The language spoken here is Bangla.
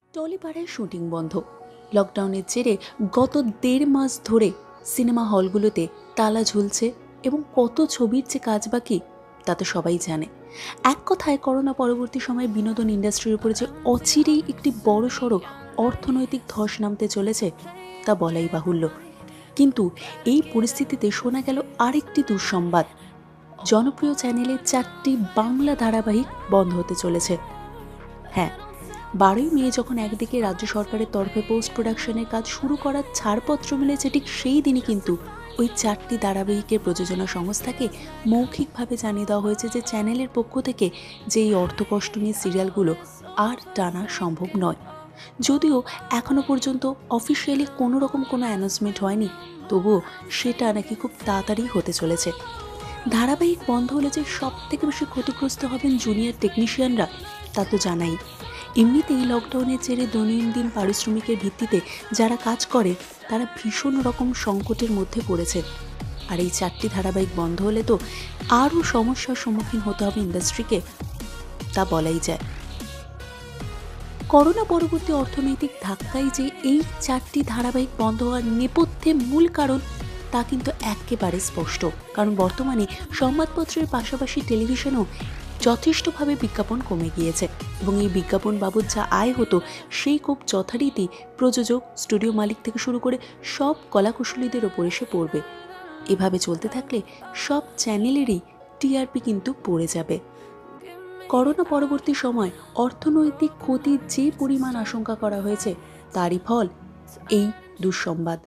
টলিপাড়ায় শুটিং বন্ধ। লকডাউনের জেরে গত ১.৫ মাস ধরে সিনেমা হলগুলোতে তালা ঝুলছে এবং কত ছবির যে কাজ বাকি তা তো সবাই জানে। এক কথায় করোনা পরবর্তী সময়ে বিনোদন ইন্ডাস্ট্রির উপরে যে অচিরেই একটি বড়সড় অর্থনৈতিক ধস নামতে চলেছে তা বলাই বাহুল্য। কিন্তু এই পরিস্থিতিতে শোনা গেল আরেকটি দুঃসংবাদ। জনপ্রিয় চ্যানেলের ৪টি বাংলা ধারাবাহিক বন্ধ হতে চলেছে। হ্যাঁ, ১২ই মে যখন একদিকে রাজ্য সরকারের তরফে পোস্ট প্রোডাকশনের কাজ শুরু করার ছাড়পত্র মিলেছে, ঠিক সেই দিনই কিন্তু ওই ৪টি ধারাবাহিকের প্রযোজনা সংস্থাকে মৌখিকভাবে জানিয়ে দেওয়া হয়েছে যে চ্যানেলের পক্ষ থেকে যে এই অর্থকষ্ট নিয়ে সিরিয়ালগুলো আর টানা সম্ভব নয়। যদিও এখনও পর্যন্ত অফিসিয়ালি কোনো রকম কোনো অ্যানাউন্সমেন্ট হয়নি, তবুও সেটা নাকি খুব তাড়াতাড়ি হতে চলেছে। ধারাবাহিক বন্ধ হলে যে সব থেকে বেশি ক্ষতিগ্রস্ত হবেন জুনিয়র টেকনিশিয়ানরা তা তো জানাই। এমনিতেই লকডাউনের জেরে দৈনন্দিন পারিশ্রমিকের ভিত্তিতে যারা কাজ করে তারা ভীষণ রকম সংকটের মধ্যে পড়েছে। আর এই ৪টি ধারাবাহিক বন্ধ হলে তো আরও সমস্যার সম্মুখীন হতে হবে ইন্ডাস্ট্রিকে, তা বলাই যায়। করোনা পরবর্তী অর্থনৈতিক ধাক্কায় যে এই ৪টি ধারাবাহিক বন্ধ হওয়ার নেপথ্যে মূল কারণ তা কিন্তু একেবারে স্পষ্ট। কারণ বর্তমানে সংবাদপত্রের পাশাপাশি টেলিভিশনেও যথেষ্টভাবে বিজ্ঞাপন কমে গিয়েছে এবং এই বিজ্ঞাপন বাবদ যা আয় হতো সেই খুব যথারীতি প্রযোজক, স্টুডিও মালিক থেকে শুরু করে সব কলাকুশলীদের ওপর এসে পড়বে। এভাবে চলতে থাকলে সব চ্যানেলেরই টিআরপি কিন্তু পড়ে যাবে। করোনা পরবর্তী সময় অর্থনৈতিক ক্ষতির যে পরিমাণ আশঙ্কা করা হয়েছে তারই ফল এই দুঃসংবাদ।